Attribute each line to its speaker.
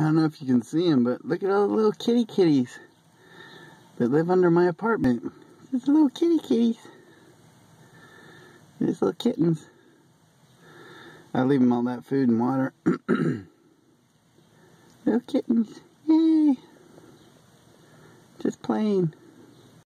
Speaker 1: don't know if you can see them, but look at all the little kitties that live under my apartment. These little kitties. These little kittens. I leave them all that food and water. Little kittens. Yay. Just playing.